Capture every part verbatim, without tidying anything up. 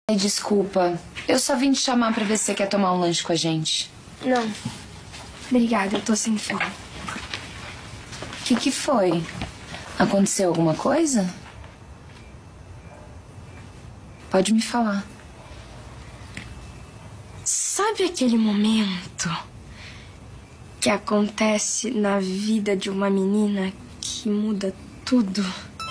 Ai, desculpa. Eu só vim te chamar pra ver se você quer tomar um lanche com a gente. Não. Obrigada, eu tô sem fome. O que que foi? Aconteceu alguma coisa? Pode me falar. Sabe aquele momento que acontece na vida de uma menina que muda tudo?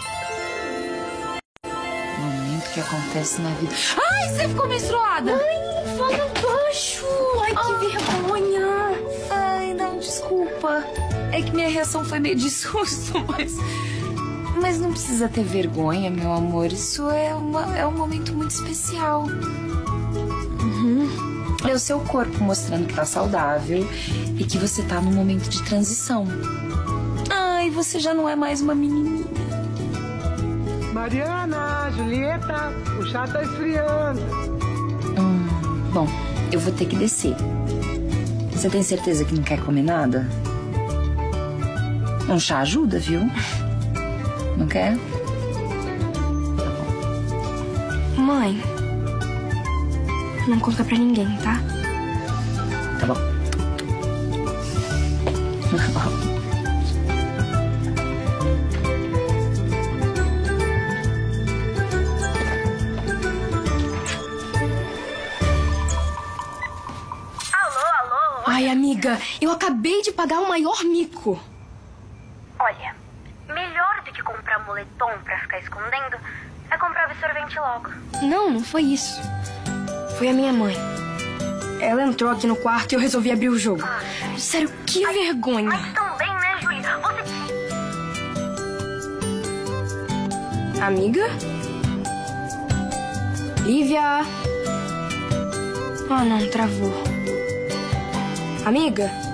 Momento que acontece na vida... Ai, você ficou menstruada! Ai, fala baixo! Ai, que ah. vergonha! Ai, não, desculpa. É que minha reação foi meio de susto, mas... Mas não precisa ter vergonha, meu amor. Isso é, uma, é um momento muito especial. Uhum. É o seu corpo mostrando que tá saudável e que você tá num momento de transição. Ai, você já não é mais uma menininha. Mariana, Julieta, o chá tá esfriando. Hum, bom, eu vou ter que descer. Você tem certeza que não quer comer nada? Um chá ajuda, viu? Não quer? Tá bom. Mãe, não conta pra ninguém, tá? Tá bom. Ai, amiga, eu acabei de pagar o maior mico. Olha, melhor do que comprar moletom pra ficar escondendo é comprar absorvente logo. Não, não foi isso. Foi a minha mãe. Ela entrou aqui no quarto e eu resolvi abrir o jogo. Ah. Sério, que Ai, vergonha. Mas também, né, Julie? Você... Amiga? Lívia? Ah, não, travou. Amiga?